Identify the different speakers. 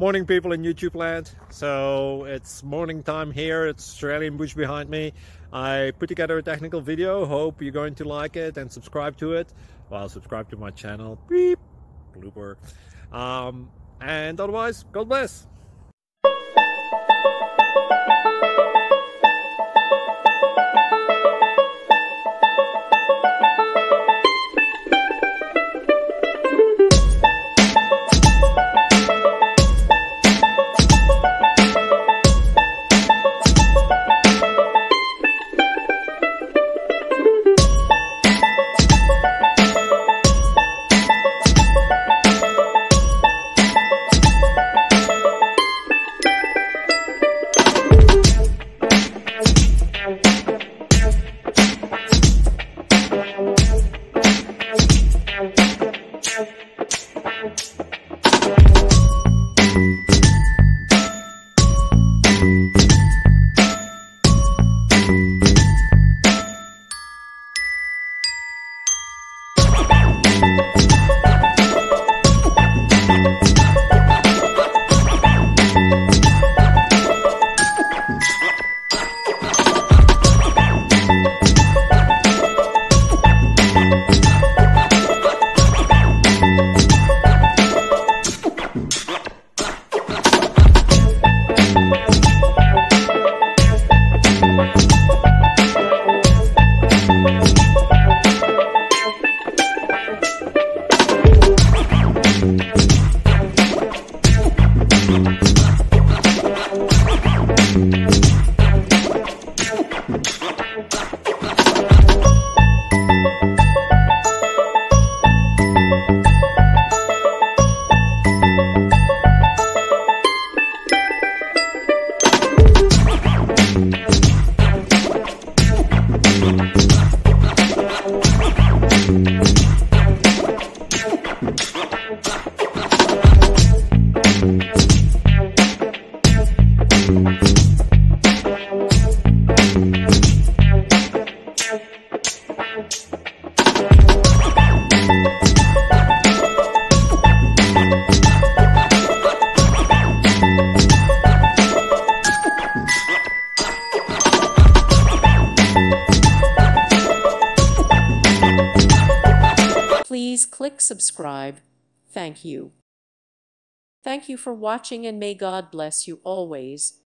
Speaker 1: Morning, people in YouTube land. So it's morning time here. It's Australian bush behind me. I put together a technical video. Hope you're going to like it and subscribe to it. Well, subscribe to my channel. Beep. Blooper. And otherwise, God bless.
Speaker 2: Please click subscribe. Thank you. Thank you for watching, and may God bless you always.